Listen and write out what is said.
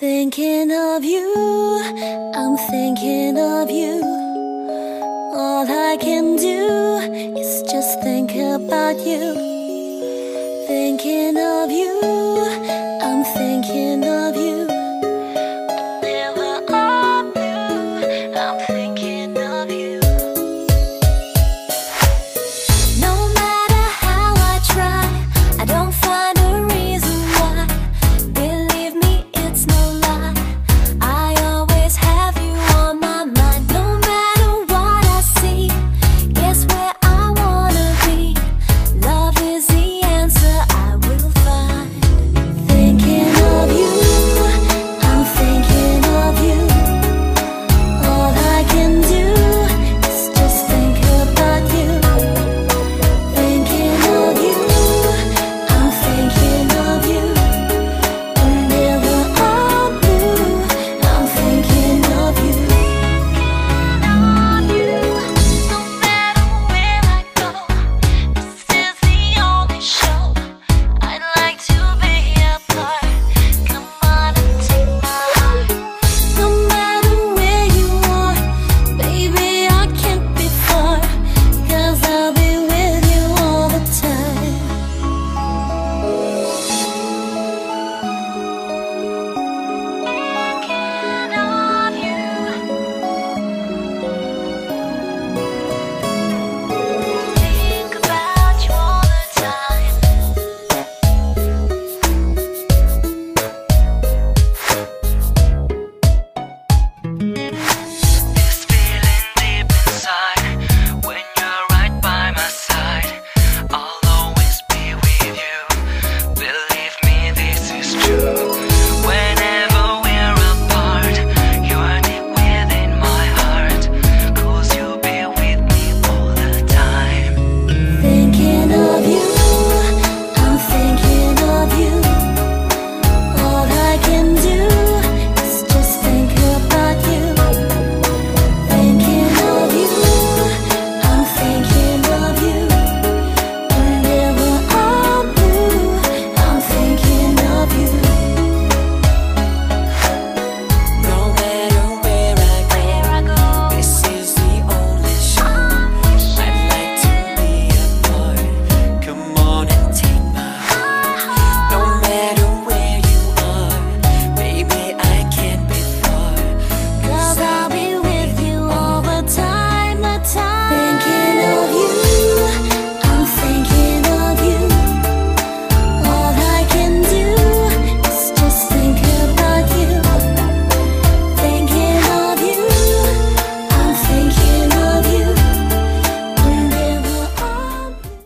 Thinking of you, I'm thinking of you. All I can do is just think about you. Thinking of you, I'm thinking of you. Whenever I'm blue, I'm thinking of you. No matter how I try, I don't find a reason why. Believe me, it's no lie, I always have you on my mind. No matter what I see, guess where I wanna be. Love is the answer I will find. Thinking of you, I'm thinking of you. All I can do is just think about you. Thinking of you, I'm thinking of you. Whenever I'm blue, I'm thinking of you. No matter where I go, this is the only show I'd like to be a part. Come on and take my heart. No matter where you are, baby, I can't be far, 'cause I'll be with you all the time. Thinking of you. Think about you all the time. This feeling deep inside, when you're right by my side, I'll always be with you. Believe me, this is true. Whenever we're apart, you are deep within my heart, 'cause you'll be with me all the time. Thinking of you, I'm thinking of you. All I can do